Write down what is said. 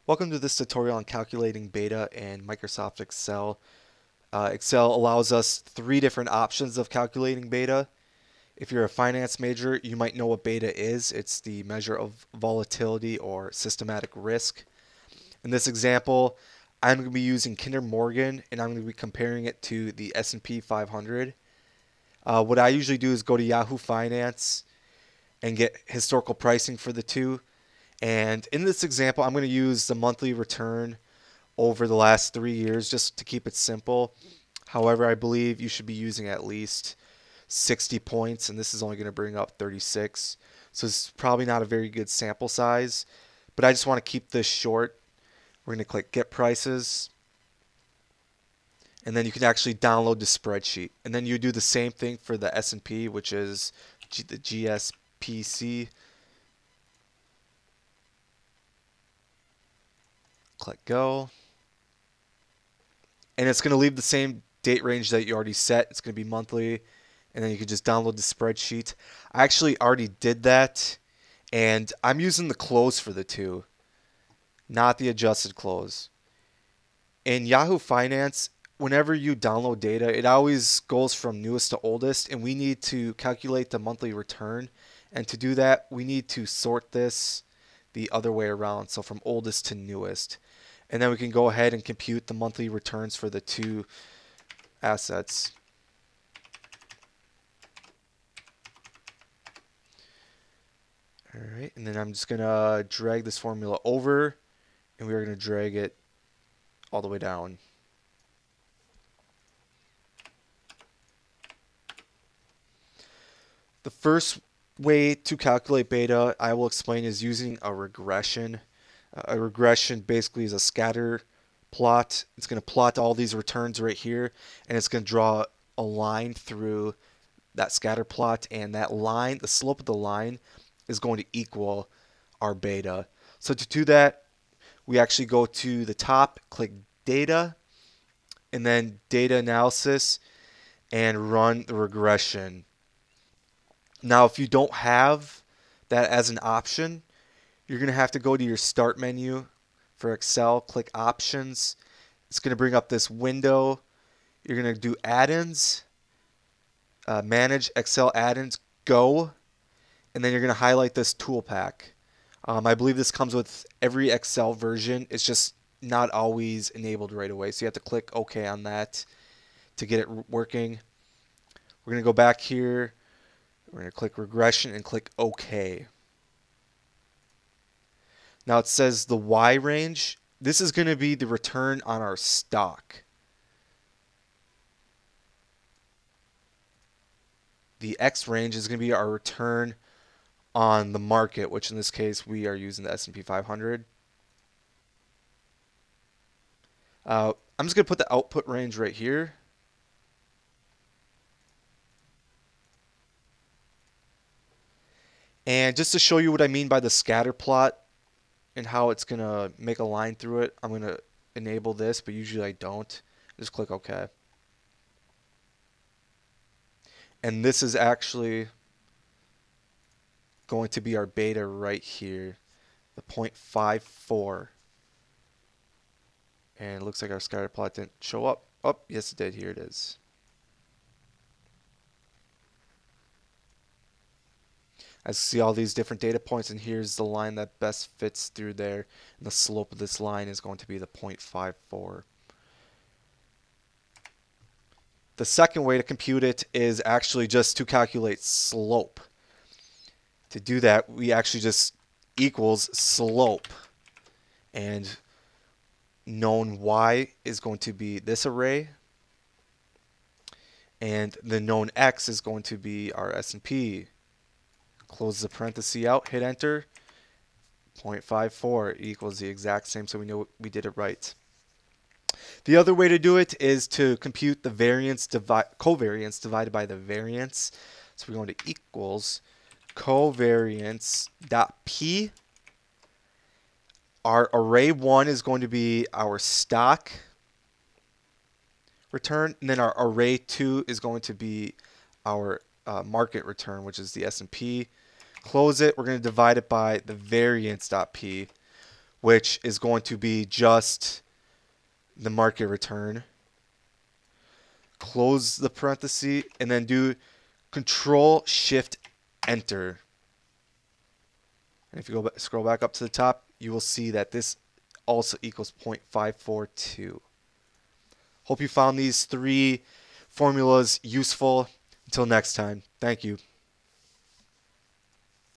Welcome to this tutorial on calculating beta in Microsoft Excel. Excel allows us 3 different options of calculating beta. If you're a finance major, you might know what beta is. It's the measure of volatility or systematic risk. In this example, I'm going to be using Kinder Morgan and I'm going to be comparing it to the S&P 500. What I usually do is go to Yahoo Finance and get historical pricing for the two. And in this example, I'm going to use the monthly return over the last 3 years just to keep it simple. However, I believe you should be using at least 60 points, and this is only going to bring up 36. So it's probably not a very good sample size, but I just want to keep this short. We're going to click Get Prices, and then you can actually download the spreadsheet. And then you do the same thing for the S&P, which is the GSPC. Click Go. And it's going to leave the same date range that you already set. It's going to be monthly. And then you can just download the spreadsheet. I actually already did that. And I'm using the close for the two, not the adjusted close. In Yahoo Finance, whenever you download data, it always goes from newest to oldest. And we need to calculate the monthly return. And to do that, we need to sort this the other way around. So from oldest to newest. And then we can go ahead and compute the monthly returns for the two assets. All right, and then I'm just going to drag this formula over, and we're going to drag it all the way down. The first way to calculate beta I will explain is using a regression. A regression basically is a scatter plot. It's going to plot all these returns right here, and it's going to draw a line through that scatter plot, and that line, the slope of the line, is going to equal our beta. So to do that, we actually go to the top, click Data, and then Data Analysis, and run the regression. Now, if you don't have that as an option, you're going to have to go to your Start menu for Excel, click Options. It's going to bring up this window. You're going to do Add-ins, Manage Excel Add-ins, Go, and then you're going to highlight this toolpak. I believe this comes with every Excel version. It's just not always enabled right away, so you have to click OK on that to get it working. We're going to go back here. We're going to click Regression and click OK. Now it says the Y range. This is going to be the return on our stock. The X range is going to be our return on the market, which in this case we are using the S&P 500. I'm just going to put the output range right here. And just to show you what I mean by the scatter plot and how it's going to make a line through it, I'm going to enable this, but usually I don't. Just click OK. And this is actually going to be our beta right here, the 0.54. And it looks like our scatter plot didn't show up. Oh, yes it did. Here it is. I see all these different data points, and here's the line that best fits through there. And the slope of this line is going to be the 0.54. The second way to compute it is actually just to calculate slope. To do that, we actually just equals slope. And known Y is going to be this array. And the known X is going to be our S&P. Close the parenthesis out, hit enter. 0.54 equals the exact same, so we know we did it right. The other way to do it is to compute the covariance divided by the variance. So we're going to equals Covariance.P. Our array 1 is going to be our stock return, and then our array 2 is going to be our market return, which is the S&P. Close it. We're going to divide it by the Variance.P, which is going to be just the market return. Close the parenthesis and then do Control Shift Enter. And if you go scroll back up to the top, you will see that this also equals 0.542. Hope you found these 3 formulas useful. Until next time, thank you.